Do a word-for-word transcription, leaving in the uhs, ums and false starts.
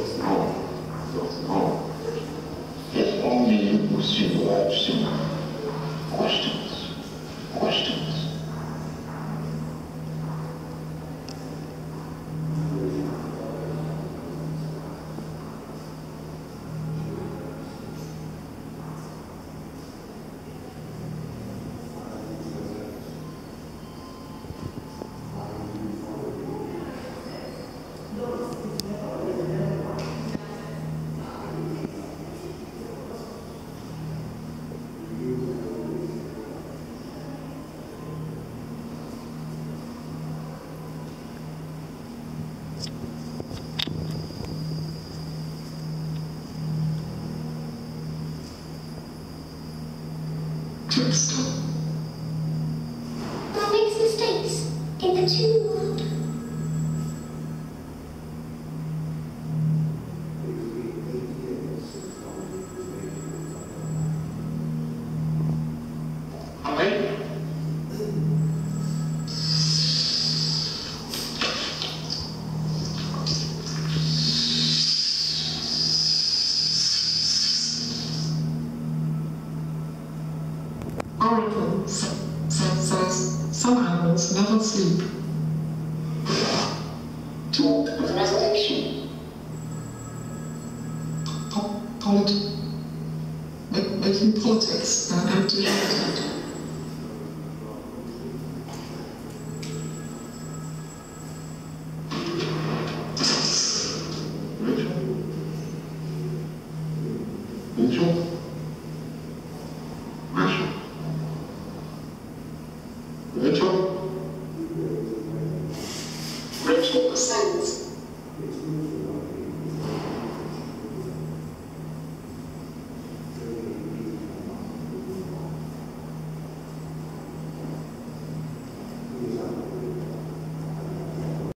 Non, non. If only you survive some questions, questions. Stop. One makes mistakes in the two world. Okay. Oracle sa- sa- says some animals never sleep. Talk of resurrection. Po- polit- ma- making politics an empty habitat.